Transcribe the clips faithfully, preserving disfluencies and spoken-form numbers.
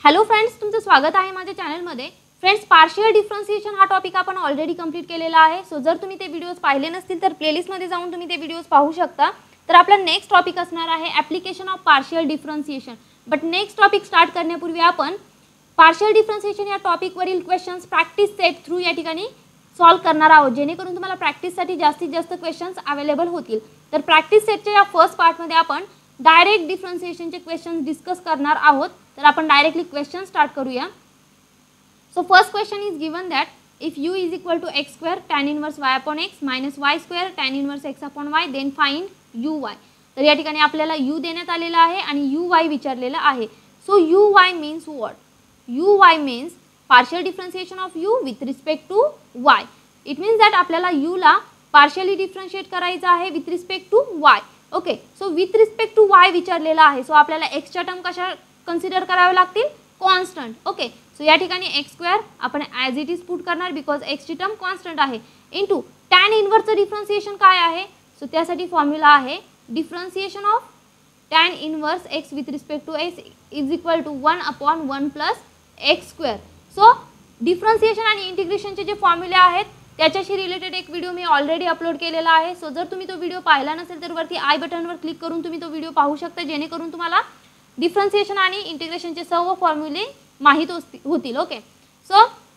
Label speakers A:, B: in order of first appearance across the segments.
A: Hello friends, तुमचं स्वागत आहे माझ्या चॅनलमध्ये। फ्रेंड्स, पार्शियल डिफरन्शिएशन हा टॉपिक आपण ऑलरेडी कंप्लीट केलेला आहे। सो जर तुम्ही ते व्हिडिओज पाहिले नसतील तर प्लेलिस्टमध्ये जाऊन तुम्ही ते व्हिडिओज पाहू शकता। तर आपला नेक्स्ट टॉपिक असणार आहे application of partial differentiation. But next topic start करण्यापूर्वी आपण पार्शियल डिफरन्शिएशन या टॉपिकवरील क्वेश्चन्स प्रॅक्टिस सेट थ्रू या ठिकाणी सॉल्व करणार आहोत, जेणेकरून तुम्हाला प्रॅक्टिससाठी जास्तीत जास्त क्वेश्चन्स अवेलेबल होतील। तर प्रॅक्टिस सेटच्या या फर्स्ट पार्टमध्ये आपण डायरेक्ट डिफरन्शिएशनचे क्वेश्चन्स डिस्कस करणार आहोत। तर आपण डायरेक्टली क्वेश्चन स्टार्ट करूया। So first question is given that if u is equal to x square tan inverse y upon x minus y square tan inverse x upon y then find uy। तर या ठिकाणी आपल्याला u देण्यात आलेला आहे आणि uy विचारलेला आहे। So uy means what? uy means partial differentiation of u with respect to y। It means that आपल्याला u ला पार्शियली डिफरन्शिएट करायचं आहे with respect to y। Okay, so with respect to y विचारलेला आहे। So आपल्याला x च्या term कशा consider करावे लागतील? कॉन्स्टंट। ओके, सो या ठिकाणी एक्स स्क्वेअर आपण ॲज इट इज पुट करणार बिकॉज एक्स ची टर्म कॉन्स्टंट आहे इनटू टॅन इनवर्सचं डिफरन्शिएशन काय आहे? सो त्यासाठी फॉर्म्युला आहे differentiation of tan inverse x with respect to x is equal to one upon one plus x square. So differentiation आणि इंटिग्रेशनचे जे फॉर्म्युले आहेत त्याच्याशी रिलेटेड एक व्हिडिओ मी ऑलरेडी अपलोड केलेला आहे। सो जर तुम्ही तो व्हिडिओ पाहिला नसेल तर वरती आय बटनवर क्लिक करून तुम्ही तो व्हिडिओ पाहू शकता, जेणेकरून तुम्हाला डिफरन्शिएशन आणि इंटिग्रेशनचे सर्व फॉर्म्युले माहित होतील। ओके, सो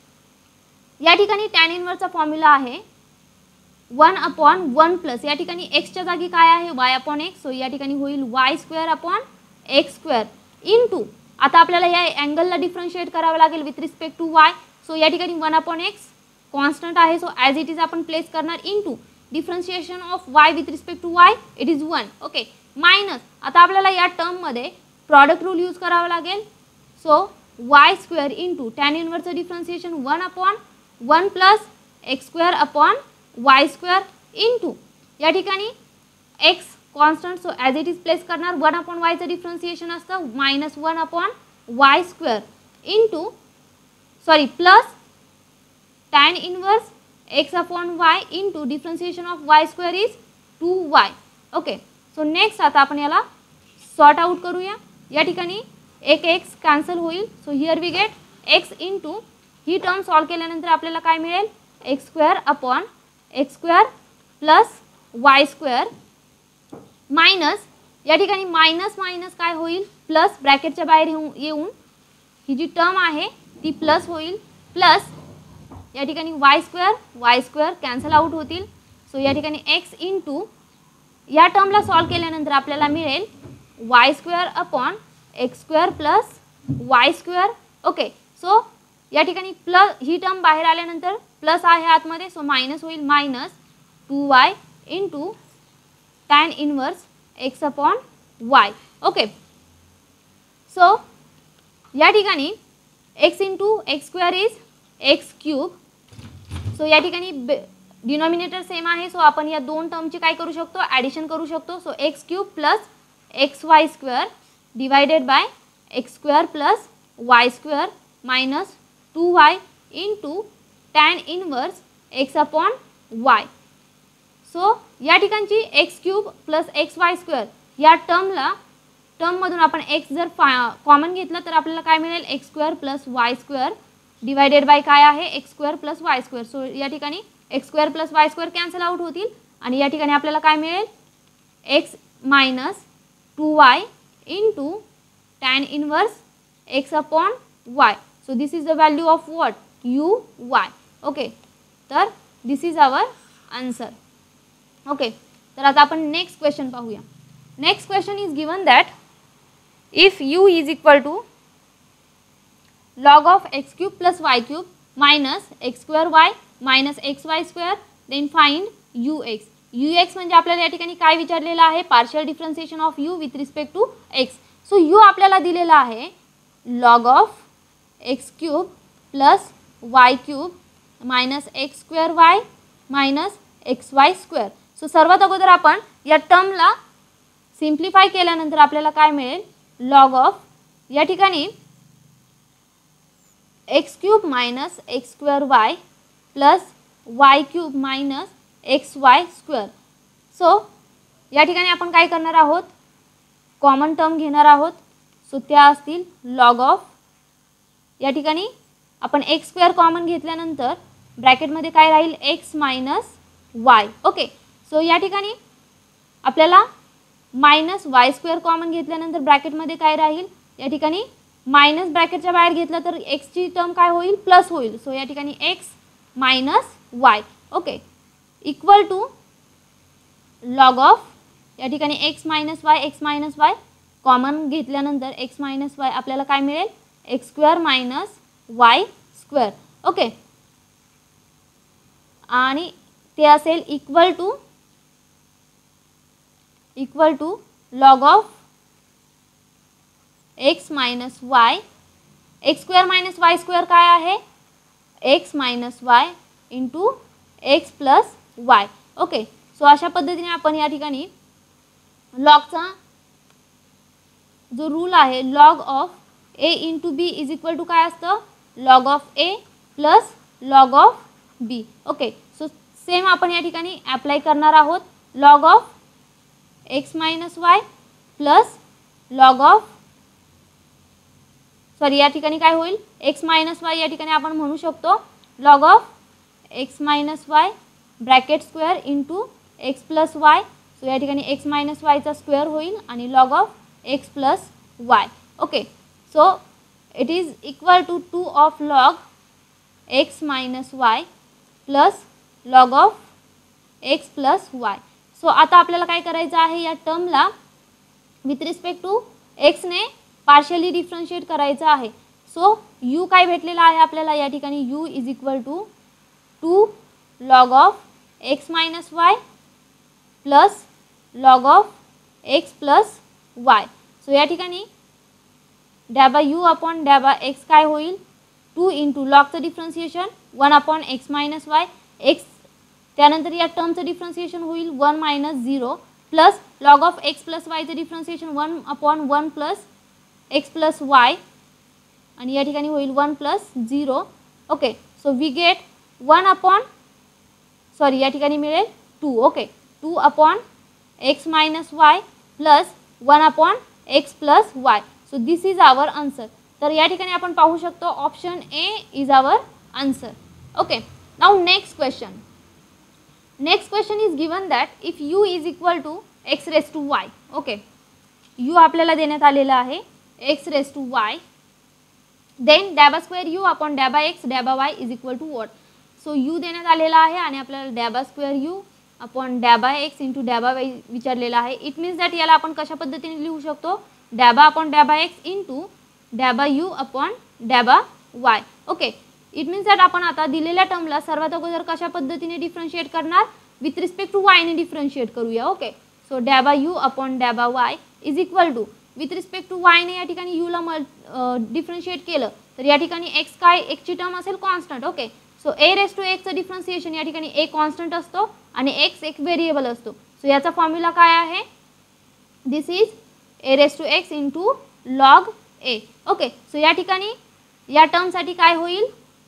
A: या ठिकाणी टॅन इनवर्सचा फॉर्म्युला आहे वन अपॉन वन प्लस या ठिकाणी एक्सच्या जागी काय आहे? Y upon x. सो या ठिकाणी होईल y square upon x square into आता आपल्याला या अँगलला डिफरन्शिएट करावं लागेल with respect to y. So या ठिकाणी वन अपॉन एक्स कॉन्स्टंट आहे, सो ॲज इट इज आपण प्लेस करणार into differentiation of y with respect to y it is one. Okay, minus आता आपल्याला या टर्ममध्ये प्रॉडक्ट रूल यूज करावा लागेल। So y square into tan इनवर्सचं differentiation one upon one plus x square upon y square into या ठिकाणी x constant, so as it is place करणार वन अपॉन वायचं डिफरन्शिएशन असतं minus one upon y square into sorry plus tan inverse x upon y into differentiation of y square is two y. Okay, so next आता आपण याला sort out करूया। या ठिकाणी एक एक्स कॅन्सल होईल, so here we get x into ही term solve केल्यानंतर आपल्याला काय मिळेल? X square upon x square plus y square minus या ठिकाणी मायनस मायनस काय होईल? प्लस ब्रॅकेटच्या बाहेर येऊन ही जी टर्म आहे ती प्लस होईल, प्लस या ठिकाणी y square y square cancel out होतील। सो या ठिकाणी एक्स इंटू या टर्मला सॉल्व केल्यानंतर आपल्याला मिळेल y square upon x square plus y square. Okay, so या ठिकाणी प्लस ही टर्म बाहेर आल्यानंतर प्लस आहे आतमध्ये, सो मायनस होईल minus two y into tan inverse x upon y. Okay, so या ठिकाणी x into x square is x cube. So या ठिकाणी डिनॉमिनेटर सेम आहे, सो आपण या दोन टर्मची काय करू शकतो? ॲडिशन करू शकतो। So x cube plus x y square divided by x square plus y square minus two y into tan inverse x upon y. So या ठिकाणची x cube plus x y square या टर्मला टर्ममधून आपण x जर common घेतलं तर आपल्याला काय मिळेल? X square plus y square divided by काय आहे? X square plus y square. So या ठिकाणी x square plus y square cancel out होतील आणि या ठिकाणी आपल्याला काय मिळेल? X minus two y into tan inverse x upon y. So this is the value of what? U y. Okay, तर this is our answer. Okay, तर आता आपण नेक्स्ट क्वेश्चन पाहूया। Next question is given that if u is equal to log of x cube plus y cube minus x square y minus x y square then find u x. U x म्हणजे आपल्याला या ठिकाणी काय विचारलेलं आहे? Partial differentiation of u with respect to x. So u आपल्याला दिलेला आहे log of x cube plus y cube minus x square y minus x y square. So सर्वात अगोदर आपण या टर्मला सिम्प्लिफाय केल्यानंतर आपल्याला काय मिळेल? लॉग ऑफ या ठिकाणी x cube minus x square y plus y cube minus x y square. So या ठिकाणी आपण काय करणार आहोत? कॉमन टर्म घेणार आहोत। सो त्या असतील लॉग ऑफ या ठिकाणी आपण एक्स स्क्वेअर कॉमन घेतल्यानंतर ब्रॅकेटमध्ये काय राहील x minus y. Okay, so या ठिकाणी आपल्याला मायनस वाय स्क्वेअर कॉमन घेतल्यानंतर ब्रॅकेटमध्ये काय राहील, या ठिकाणी मायनस ब्रॅकेटच्या बाहेर घेतलं तर एक्सची टर्म काय होईल प्लस होईल. सो या ठिकाणी x minus y. Okay, equal to log of या ठिकाणी x minus y x minus y common घेतल्यानंतर एक्स मायनस वाय आपल्याला काय मिळेल x square minus y square. Okay, आणि ते असेल equal to equal to log of x minus y x square minus y square काय आहे x minus y into x plus y. Okay, so अशा पद्धतीने आपण या ठिकाणी लॉगचा जो रूल आहे log of a into b is equal to काय असतं log of a plus log of b. Okay, so same आपण या ठिकाणी ॲप्लाय करणार आहोत log of x minus y plus log of sorry या ठिकाणी काय होईल एक्स मायनस वाय या ठिकाणी आपण म्हणू शकतो log of x minus y bracket square into x plus y. So या ठिकाणी एक्स मायनस वायचा स्क्वेअर होईल आणि log of x plus y. Okay, so it is equal to two of log x minus y plus log of x plus y. So आता आपल्याला काय करायचं आहे या टर्मला विथ रिस्पेक्ट टू एक्सने पार्शियली डिफरन्शिएट करायचं आहे. सो यू काय भेटलेला आहे आपल्याला या ठिकाणी u is equal to two log of x minus y plus log of x plus y. So या ठिकाणी डॅबा यू अपॉन डॅबा एक्स काय होईल टू इंटू लॉगचं differentiation one upon x minus y x त्यानंतर या टर्मचं डिफरन्सिएशन होईल one minus zero plus log of x plus वायचं differentiation one upon one plus x plus y आणि या ठिकाणी होईल one plus zero. Okay, so we get one upon sorry या ठिकाणी मिळेल two. Okay, two upon x minus y plus one upon x plus y. So this is our answer. तर या ठिकाणी आपण पाहू शकतो option a is our answer. Okay, now next question. Next question is given that if u is equal to x raise to y. Okay, u आपल्याला देण्यात आलेला आहे x raise to y then डॅबा स्क्वेअर यू अपॉन डॅबा x डॅबा y is equal to what. So u देण्यात आलेला आहे आणि आपल्याला डॅबा स्क्वेअर यू अपॉन डॅबा एक्स इंटू डॅबा वाय विचारलेला आहे. इट मीन्स दॅट याला आपण कशा पद्धतीने लिहू शकतो डॅबा अपॉन डॅबा एक्स इंटू डॅबा यू अपॉन डॅबा y. Okay, it means that आपण आता दिलेल्या टर्मला सर्वात अगोदर कशा पद्धतीने डिफरन्शिएट करणार विथ रिस्पेक्ट टू वायने डिफरन्शिएट करूया. ओके, सो डॅबा यू अपॉन डॅबा y is equal to with respect to वायने या ठिकाणी यूला मल डिफरन्शिएट केलं तर या ठिकाणी एक्स काय एक्सची टर्म असेल constant. Okay, so a raise to एक्सचं डिफरन्सिएशन या ठिकाणी ए कॉन्स्टंट असतो आणि एक्स एक व्हेरिएबल असतो. सो याचा फॉर्म्युला काय आहे this is a raise to x into log a. Okay, so या ठिकाणी या टर्मसाठी काय होईल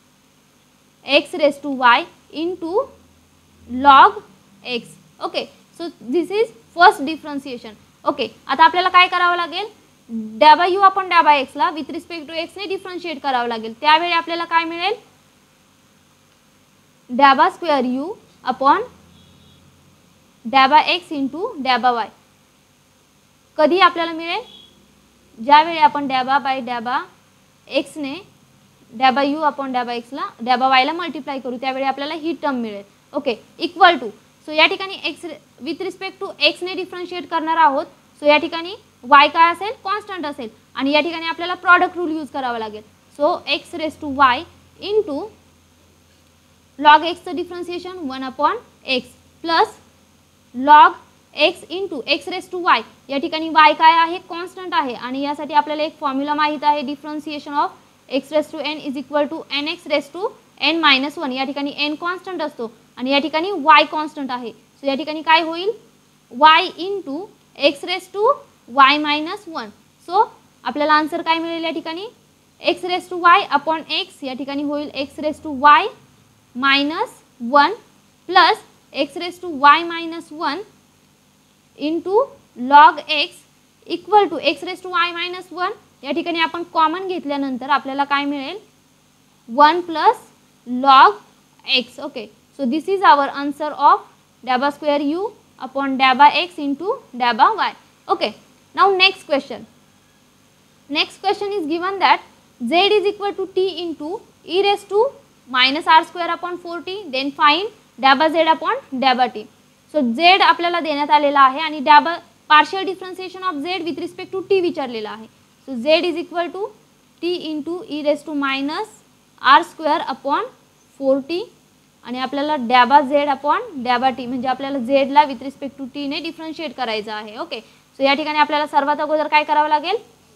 A: x raise to y into log x. Okay, so this is first differentiation. Okay, आता आपल्याला काय करावं लागेल डॅबा यू अपॉन डॅबा एक्सला विथ रिस्पेक्ट टू एक्सने डिफरन्शिएट करावं लागेल. त्यावेळी आपल्याला काय मिळेल डॅबा स्क्वेअर यू अपॉन डॅबा एक्स इंटू डॅबा वाय. कधी आपल्याला मिळेल ज्यावेळी आपण डॅबा बाय डॅबा एक्सने डॅबा यू अपॉन डॅबा एक्सला डॅबा वायला मल्टिप्लाय करू त्यावेळी आपल्याला ही टर्म मिळेल. ओके, इक्वल टू सो या ठिकाणी एक्स विथ रिस्पेक्ट टू एक्सने डिफरन्शिएट करणार आहोत. सो या ठिकाणी वाय काय असेल कॉन्स्टंट असेल आणि या ठिकाणी आपल्याला प्रॉडक्ट रूल यूज करावा लागेल. So x raise to y into log एक्सचं differentiation one upon x plus log x into x raise to y. या ठिकाणी वाय काय आहे कॉन्स्टंट आहे आणि यासाठी आपल्याला एक फॉर्म्युला माहीत आहे differentiation of x raise to n is equal to n x raise to n minus one. या ठिकाणी एन कॉन्स्टंट असतो आणि या ठिकाणी वाय कॉन्स्टंट आहे. सो या ठिकाणी काय होईल y into x raise to y minus one. So आपल्याला आन्सर काय मिळेल या ठिकाणी x raise to y upon x या ठिकाणी होईल x raise to y minus one plus x raise to y minus one into log x equal to x raise to y minus one या ठिकाणी आपण कॉमन घेतल्यानंतर आपल्याला काय मिळेल, one plus log x. Okay, so this is our answer of डॅबा square u upon डॅबा x into डॅबा y. Okay, now next question. Next question is given that z is equal to t into e raised to minus r square upon four t. then find डॅबा z upon डॅबा t. So z आपल्याला देण्यात आलेला आहे आणि डॅबा partial differentiation of z with respect to t विचारलेला आहे. सो z is equal to t into e raise to minus r square upon four t आणि आपल्याला डॅबा z अपॉन डॅबा t म्हणजे आपल्याला z ला विथ रिस्पेक्ट टू t ने डिफरन्शिएट करायचं आहे. ओके, सो या ठिकाणी आपल्याला सर्वात अगोदर काय करावं लागेल,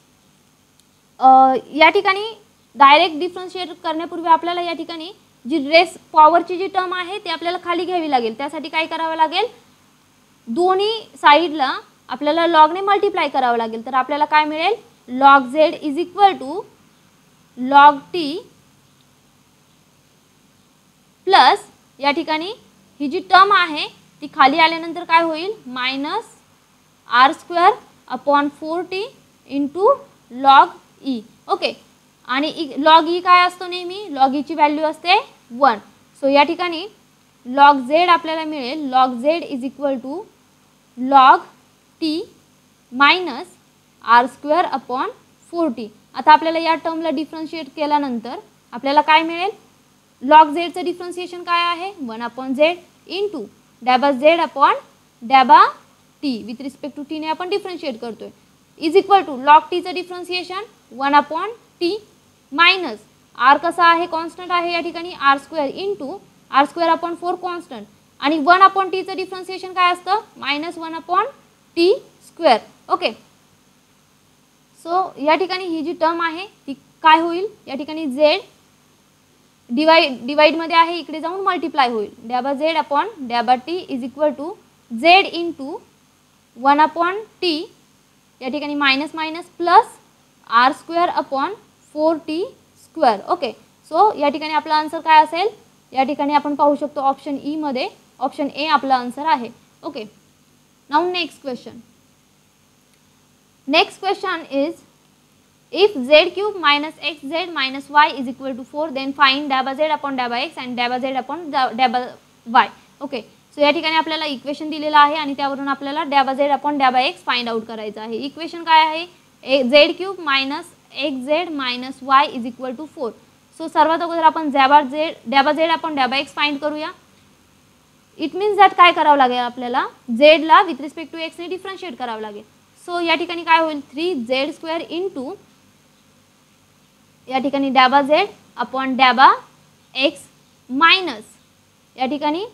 A: या ठिकाणी डायरेक्ट डिफरन्शिएट करण्यापूर्वी आपल्याला या ठिकाणी जी रेस पॉवरची जी टर्म आहे ती आपल्याला खाली घ्यावी लागेल. त्यासाठी काय करावं लागेल, दोन्ही साईडला आपल्याला लॉगने मल्टिप्लाय करावं लागेल. तर आपल्याला काय मिळेल, log z is equal to log t plus या ठिकाणी ही जी टर्म आहे ती खाली आल्यानंतर काय होईल, minus r square upon four t into log e. Okay, आणि लॉग ई काय असतो, नेहमी लॉग ईची व्हॅल्यू असते वन. सो या ठिकाणी लॉग झेड आपल्याला मिळेल, log z is equal to log t minus r square upon four t. आता आपल्याला या टर्मला डिफरन्शिएट केल्यानंतर आपल्याला काय मिळेल, लॉग झेडचं डिफरन्शिएशन काय आहे, वन अपॉन झेड इंटू डॅबा झेड अपॉन डॅबा टी विथ रिस्पेक्ट टू टीने आपण डिफरन्शिएट करतोय इज इक्वल टू लॉग टीचं differentiation one upon t minus r कसा आहे, कॉन्स्टंट आहे या ठिकाणी r square into r square upon four constant आणि वन अपॉन टीचं डिफरन्शिएशन काय असतं, minus one upon t square. Okay, so या ठिकाणी ही जी टर्म आहे ती काय होईल, या ठिकाणी झेड डिवाइड डिवाइडमध्ये आहे, इकडे जाऊन मल्टिप्लाय होईल. डॅबा झेड अपॉन डॅबा t is equal to z into one upon t या ठिकाणी minus minus plus r square upon four t square. Okay, so या ठिकाणी आपला आन्सर काय असेल, या ठिकाणी आपण पाहू शकतो ऑप्शन ई मध्ये ऑप्शन ए आपला आन्सर आहे. Okay, now next question. Next question is if z cube minus x z minus y is equal to four then find डॅबा झेड अपॉन डॅबा एक्स अँड डॅबा झेड अपॉन डॅबा y. Okay, so या ठिकाणी आपल्याला equation दिलेलं आहे आणि त्यावरून आपल्याला डॅबा झेड अपॉन डॅबा एक्स फाइंड आउट करायचं आहे. इक्वेशन काय आहे, z cube minus x z minus y is equal to four. So सर्वात अगोदर आपण डॅबा झेड डॅबा झेड अपॉन डॅबा एक्स फाइंड करूया. इट मीन्स दॅट काय करावं लागेल, आपल्याला झेडला विथ रिस्पेक्ट टू एक्सने डिफरन्शिएट करावं लागेल. सो या ठिकाणी काय होईल, थ्री झेड स्क्वेअर इंटू या ठिकाणी डॅबा झेड अपॉन डॅबा एक्स मायनस या ठिकाणी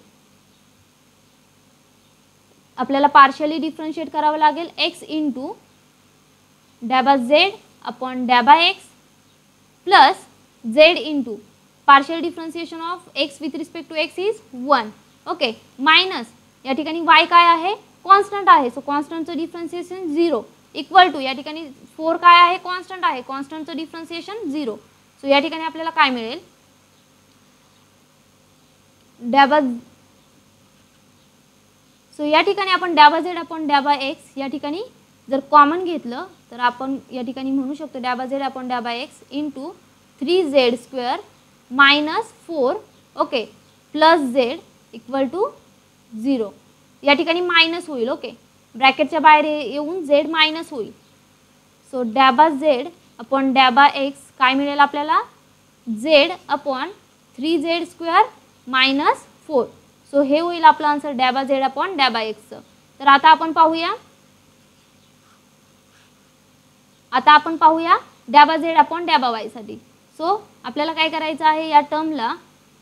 A: आपल्याला पार्शियली डिफरन्शिएट करावं लागेल एक्स इंटू डॅबा झेड अपॉन डॅबा x plus z into partial differentiation of x with respect to x is one. Okay, minus या ठिकाणी वाय काय आहे, कॉन्स्टंट आहे. सो कॉन्स्टंटचं डिफरन्शिएशन झिरो इक्वल टू या ठिकाणी फोर काय आहे, कॉन्स्टंट आहे, कॉन्स्टंटचं डिफरन्शिएशन झिरो. सो या ठिकाणी आपल्याला काय मिळेल, डॅबा सो या ठिकाणी आपण डॅबा झेड अपॉन डॅबा एक्स या ठिकाणी जर कॉमन घेतलं तर आपण या ठिकाणी म्हणू शकतो डॅबा झेड अपॉन डॅबा x into three z square minus four okay plus z equal to zero. या ठिकाणी मायनस होईल. ओके, ब्रॅकेटच्या बाहेर येऊन झेड मायनस होईल. सो डॅबा झेड अपॉन डॅबा एक्स काय मिळेल आपल्याला, z upon three z square minus four. So हे होईल आपलं आन्सर डॅबा झेड अपॉन डॅबा एक्सचं. तर आता आपण पाहूया आता आपण पाहूया डॅबा झेड अपॉन डॅबा वाय साठी. सो आपल्याला काय करायचं आहे, या टर्मला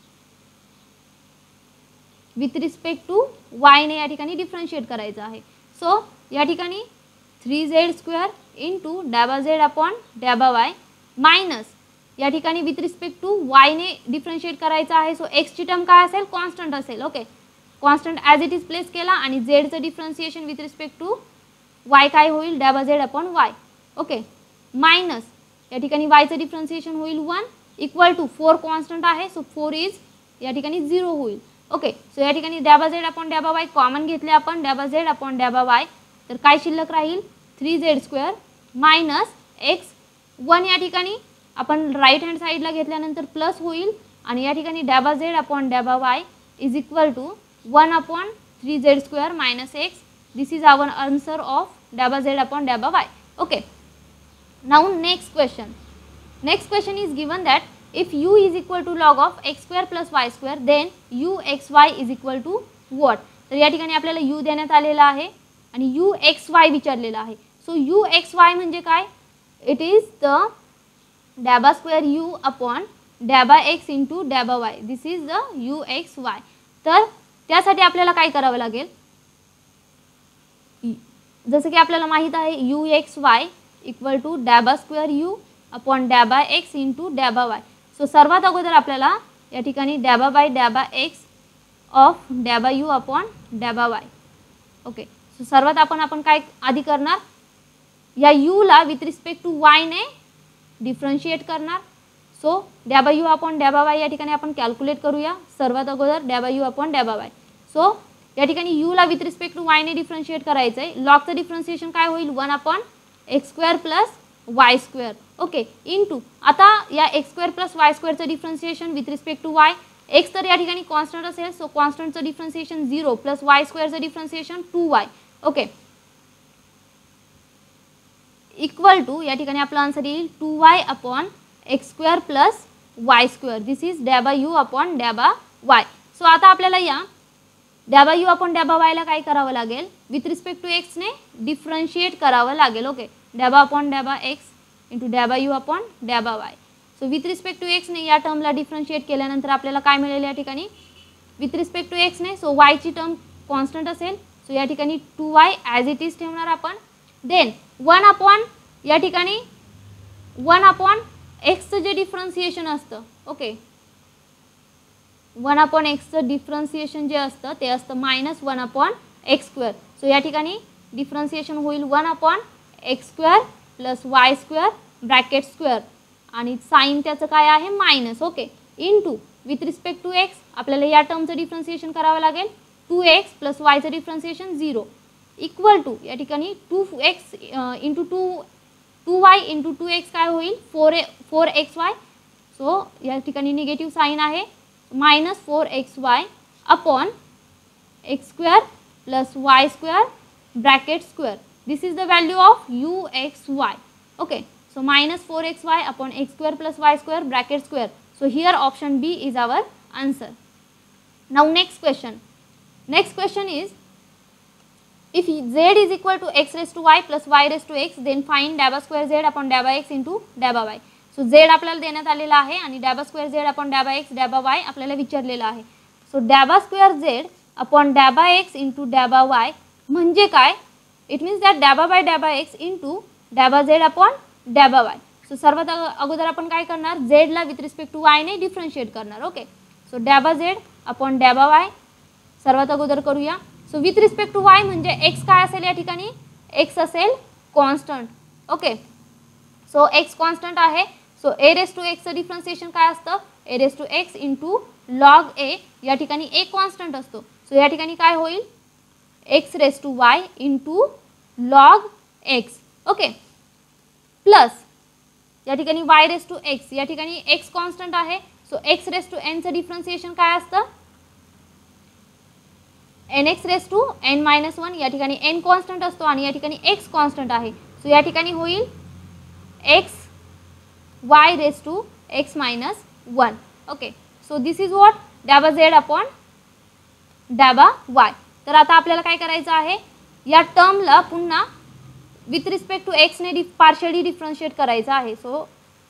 A: विथ रिस्पेक्ट टू वाय ने या ठिकाणी डिफरन्शिएट करायचं आहे. सो या ठिकाणी थ्री झेड स्क्वेअर इंटू डॅबा झेड अपॉन डॅबा वाय मायनस या ठिकाणी विथ रिस्पेक्ट टू वाय ने डिफरन्शिएट करायचं आहे. सो एक्सची टर्म काय असेल, कॉन्स्टंट असेल. Okay, constant as it is place केला आणि झेडचं differentiation with respect to y काय होईल, डॅबा z upon y. Okay, minus या ठिकाणी वायचं डिफरन्शिएशन होईल one equal to four constant आहे. सो फोर इज या ठिकाणी झिरो होईल. ओके, सो या ठिकाणी डॅबा झेड अपॉन डॅबा वाय कॉमन घेतले आपण, डॅबा झेड अपॉन डॅबा वाय तर काय शिल्लक राहील, three z square minus x one या ठिकाणी आपण राईट हँड साईडला घेतल्यानंतर प्लस होईल आणि या ठिकाणी डॅबा झेड अपॉन डॅबा y is equal to one upon three z square minus x. This is our answer of डॅबा झेड अपॉन डॅबा y. Okay, now next question. Next question is given that if u is equal to log of x square plus y square then u x y is equal to what. तर या ठिकाणी आपल्याला u देण्यात आलेला आहे आणि u x y विचारलेला आहे. सो u x y म्हणजे काय? इट इज द डॅबा स्क्वेअर u अपॉन डॅबा x इंटू डॅबा y. This is the u x y. तर त्यासाठी आपल्याला काय करावं लागेल, जसं की आपल्याला माहित आहे u x y equal to डॅबा स्क्वेअर u अपॉन डॅबा x इंटू डॅबा y. सो सर्वात अगोदर आपल्याला या ठिकाणी डॅबा बाय डॅबा एक्स ऑफ डॅबा यू अपॉन डॅबा वाय. ओके, सो सर्वात आपण आपण काय आधी करणार, या यूला विथ रिस्पेक्ट टू वायने डिफरन्शिएट करणार. सो डॅबा यू अपॉन डॅबा वाय या ठिकाणी आपण कॅल्क्युलेट करूया. सर्वात अगोदर डॅबा यू अपॉन डॅबा वाय. सो या ठिकाणी यूला विथ रिस्पेक्ट टू वायने डिफरन्शिएट करायचं आहे. लॉगचं डिफरन्शिएशन काय होईल, one upon x square plus y square. Okay, into आता या एक्स स्क्वेअर प्लस वाय स्क्वेअरचं differentiation with respect to y. X तर या ठिकाणी कॉन्स्टंट असेल, सो कॉन्स्टंटचं डिफरन्शिएशन झिरो प्लस वाय स्क्वेअरचं differentiation two y. Okay, equal to या ठिकाणी आपला आन्सर येईल two y upon x square plus y square. This is डॅबा यू अपॉन डॅबा वाय. सो आता आपल्याला या डॅबा यू अपॉन डॅबा वायला काय करावं लागेल, विथ रिस्पेक्ट टू एक्सने डिफरन्शिएट करावं लागेल. ओके, डॅबा अपॉन डॅबा एक्स इंटू डॅबा यू अपॉन डॅबा y. So with respect to एक्सने या टर्मला डिफरन्शिएट केल्यानंतर आपल्याला काय मिळेल या ठिकाणी, विथ रिस्पेक्ट टू एक्सने सो वायची टर्म कॉन्स्टंट असेल. सो या ठिकाणी two y as it is ठेवणार आपण. देन वन अपॉन या ठिकाणी वन अपॉन एक्सचं जे डिफरन्शिएशन असतं, ओके, वन अपॉन एक्सचं डिफरन्शिएशन जे असतं ते असतं minus one upon x square. So या ठिकाणी डिफरन्शिएशन होईल one upon x square plus y square bracket square आणि साईन त्याचं काय आहे मायनस. Okay, into with respect to x आपल्याला या टर्मचं डिफरन्शिएशन करावं लागेल. टू एक्स प्लस वायचं डिफरन्शिएशन झिरो इक्वल टू या ठिकाणी two x into two two y into two x काय होईल, four a four x y. So या ठिकाणी निगेटिव्ह साईन आहे, minus four x y upon x square plus y square bracket square. This is the value of u x y. Okay, so minus four x y upon x square plus y square bracket square. So here option B is our answer. Now next question. Next question is, if z is equal to x raised to y plus y raised to x, then find डॅबा square z upon डॅबा x into डॅबा y. So z आपल्याला देण्यात आलेला आहे आणि डॅबा square z upon डॅबा x डॅबा y आपल्याला विचारलेला आहे. So डॅबा square z upon डॅबा x into डॅबा y म्हणजे काय, इट मीन्स दॅट डॅबा बाय डॅबा एक्स इंटू डॅबा झेड अपॉन डॅबा वाय. सो सर्वात अगोदर आपण काय करणार, झेडला विथ रिस्पेक्ट टू वायने डिफरन्शिएट करणार. ओके, सो डॅबा झेड अपॉन डॅबा वाय सर्वात अगोदर करूया. So with respect to y म्हणजे एक्स काय असेल या ठिकाणी, एक्स असेल constant. Okay, so x constant आहे. सो ए रेस टू एक्सचं डिफरन्शिएशन काय असतं, a raise to x into log a. या ठिकाणी ए कॉन्स्टंट असतो. सो या ठिकाणी काय होईल, x raise to y into log x. Okay, plus या ठिकाणी वाय रेस टू एक्स, या ठिकाणी एक्स कॉन्स्टंट आहे. सो एक्स रेस टू एनचं डिफरन्शिएशन काय असतं, n x raise to n minus one. या ठिकाणी एन कॉन्स्टंट असतो आणि या ठिकाणी एक्स कॉन्स्टंट आहे. सो या ठिकाणी होईल x y raise to x minus one. Okay, so this is what डॅबा झेड अपॉन डॅबा वाय. तर आता आपल्याला काय करायचं आहे, या टर्मला पुन्हा विथ रिस्पेक्ट टू एक्सने डि पार्शियली डिफरन्शिएट करायचं आहे. सो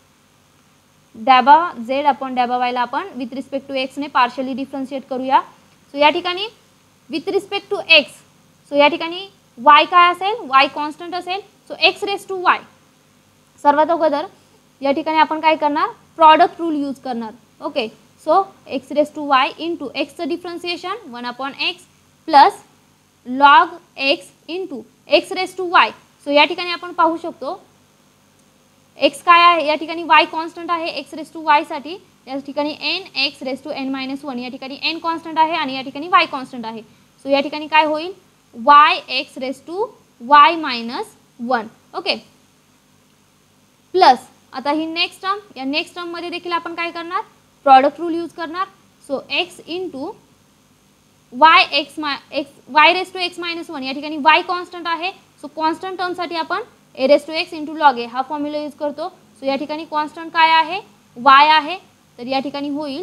A: डॅबा झेड अपॉन डॅबा वायला आपण विथ रिस्पेक्ट टू एक्सने पार्शियली डिफरन्शिएट करूया. सो या ठिकाणी with respect to x, so या ठिकाणी वाय काय असेल, वाय कॉन्स्टंट असेल. So x raise to y सर्वात अगोदर या ठिकाणी आपण काय करणार, प्रॉडक्ट रूल यूज करणार. Okay, so x raise to y into एक्सचं differentiation one upon x plus log x into x raise to y. So या ठिकाणी आपण पाहू शकतो एक्स काय आहे, या ठिकाणी वाय कॉन्स्टंट आहे एक्स रेस टू वायसाठी. या ठिकाणी n x raise to n minus one, या ठिकाणी एन कॉन्स्टंट आहे आणि या ठिकाणी वाय कॉन्स्टंट आहे. सो या ठिकाणी काय होईल, y x raise to y minus one. Okay, plus आता ही नेक्स्ट टर्म, या नेक्स्ट टर्ममध्ये देखील आपण काय करणार, प्रॉडक्ट रूल यूज करणार. So x into y x मा x y raise to x minus one, या ठिकाणी वाय कॉन्स्टंट आहे. सो कॉन्स्टंट टर्मसाठी आपण a raise to x into log a हा फॉर्म्युला यूज करतो. सो या ठिकाणी कॉन्स्टंट काय आहे, वाय आहे. तर या ठिकाणी होईल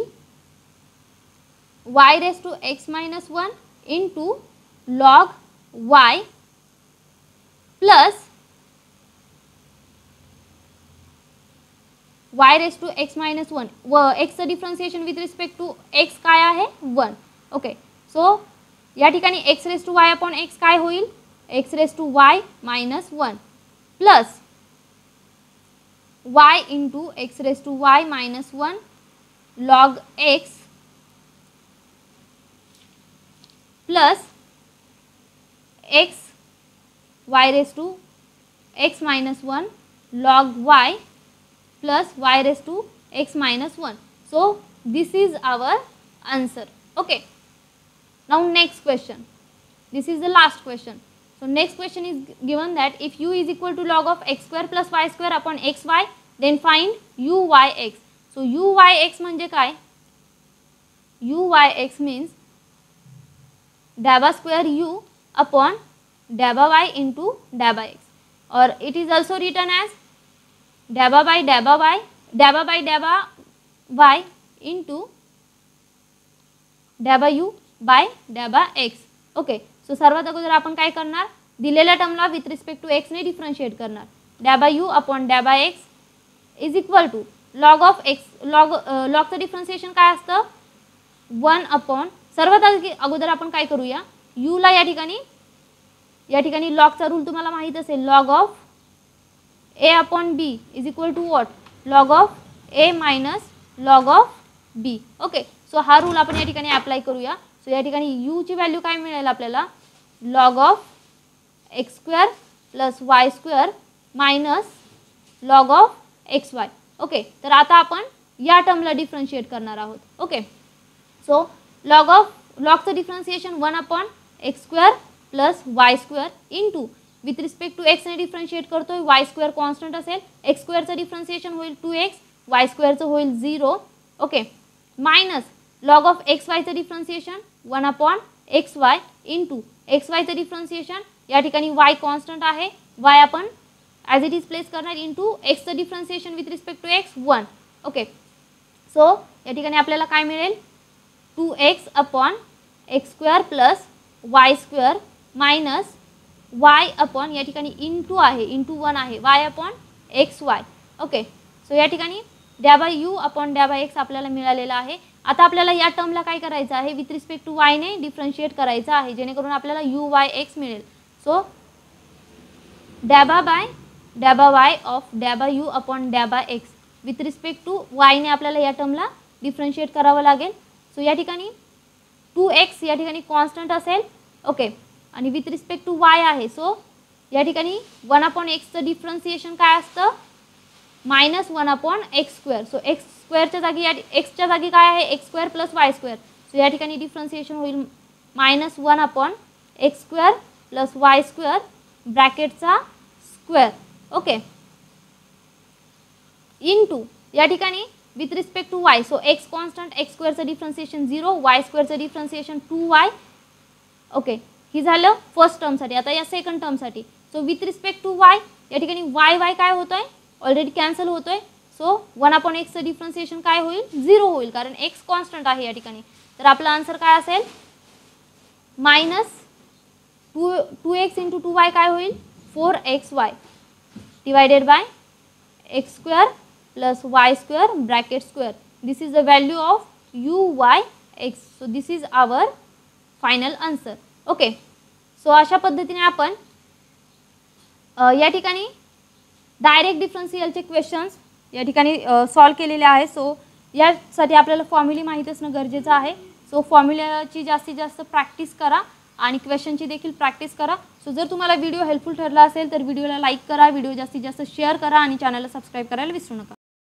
A: y raise to x minus one into log y plus y raise to x minus one व एक्सचं differentiation with respect to x काय आहे, वन. ओके, सो या ठिकाणी x raise to y upon x काय होईल, x raise to y minus one plus y into x raise to y minus one log x plus x y raise to x minus one log y plus y raised to x minus one. So this is our answer. Okay. Now next question. This is the last question. So next question is given that if u is equal to log of x square plus y square upon xy, then find uyx. So uyx म्हणजे काय? Uyx means dabba square u upon dabba y into dabba x, or it is also written as dabba by dabba y dabba by dabba y into dabba u by dabba x. Okay, so सर्वात अगोदर आपण काय करणार, दिलेल्या टर्मला with respect to x ने differentiate करणार. dabba u upon dabba x is equal to log of x, log लॉगचं डिफरन्शिएशन काय असतं, वन अपॉन, सर्वात अगोदर आपण काय करूया, u ला या ठिकाणी या ठिकाणी लॉगचा रूल तुम्हाला माहित असेल, log of a upon b is equal to what, log of a minus log of b. Okay, so हा रूल आपण या ठिकाणी अप्लाय करूया. सो या ठिकाणी u ची व्हॅल्यू काय मिळेल आपल्याला, log of x square plus y square minus log of x y. Okay, तर आता आपण या टर्मला डिफरन्शिएट करणार आहोत. ओके, सो लॉग ऑफ लॉगचं differentiation one upon x square plus y square into with respect to x ने differentiate करतोय, वाय स्क्वेअर कॉन्स्टंट असेल, एक्स स्क्वेअरचं डिफरन्शिएशन होईल टू एक्स, वाय स्क्वेअरचं होईल zero. Okay, minus log of x वायचं differentiation one upon x Y into x वायचं differentiation, या ठिकाणी वाय कॉन्स्टंट आहे, वाय आपण ॲज इट इज प्लेस करणार इंटू एक्सचं differentiation with respect to x one. Okay, so या ठिकाणी आपल्याला काय मिळेल, two x upon x square plus y square minus y upon, या ठिकाणी इंटू आहे, इंटू वन आहे, y upon x y. Okay, so या ठिकाणी डॅबा यू अपॉन डॅबा एक्स आपल्याला मिळालेला आहे. आता आपल्याला या टर्मला काय करायचं आहे, विथ रिस्पेक्ट टू वायने डिफरन्शिएट करायचं आहे, जेणेकरून आपल्याला यू वाय एक्स मिळेल. सो डॅबा बाय डॅबा वाय ऑफ डॅबा यू अपॉन डॅबा एक्स विथ रिस्पेक्ट टू वायने आपल्याला या टर्मला डिफरन्शिएट करावं लागेल. सो या ठिकाणी टू एक्स या ठिकाणी कॉन्स्टंट असेल. ओके, आणि विथ रिस्पेक्ट टू वाय आहे, सो या ठिकाणी वन अपॉन एक्सचं डिफरन्सिएशन काय असतं, minus one upon x square. So x स्क्वेअरच्या जागी या एक्सच्या जागी काय आहे, x square plus y square. So या ठिकाणी डिफरन्सिएशन होईल minus one upon x square plus y square ब्रॅकेटचा स्क्वेअर. ओके, इंटू या ठिकाणी with respect to y, so x constant, x स्क्वेअरचं डिफरन्सिएशन झिरो, वाय स्क्वेअरचं डिफरन्सिएशन टू वाय. ओके, ही झालं फर्स्ट टर्मसाठी. आता या सेकंड टर्मसाठी, so with respect to y या ठिकाणी वाय वाय काय होतोय, ऑलरेडी कॅन्सल होतोय. सो वन अपॉन एक्सचं डिफरन्सिएशन काय होईल, झिरो होईल, कारण एक्स कॉन्स्टंट आहे या ठिकाणी. तर आपला आन्सर काय असेल, minus two two x into two y काय होईल, four x y divided by x square plus y square bracket square. This is the value of u y x. So this is our final answer. Okay, so अशा पद्धतीने आपण या ठिकाणी direct डिफरन्शियलचे questions या ठिकाणी solve केलेले आहे. So यासाठी आपल्याला फॉर्म्युली माहीत असणं गरजेचं आहे. सो फॉर्म्युलाची जास्तीत जास्त प्रॅक्टिस करा आणि क्वेश्चनची देखील प्रॅक्टिस करा. सो जर तुम्हाला व्हिडिओ हेल्पफुल ठरला असेल तर व्हिडिओला लाईक करा, व्हिडिओ जास्तीत जास्त शेअर करा आणि चॅनलला सबस्क्राईब करायला विसरू नका.